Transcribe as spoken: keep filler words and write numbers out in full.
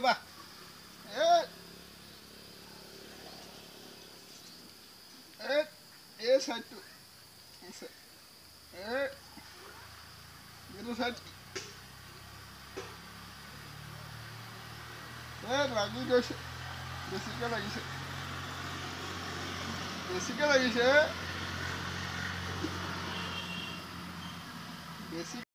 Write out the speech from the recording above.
ৰ'বা এই এই এই চাইডটো এই এইটো চাইড এই লাগি গৈছে বেছিকৈ লাগিছে বেছিকৈ লাগিছে বেছি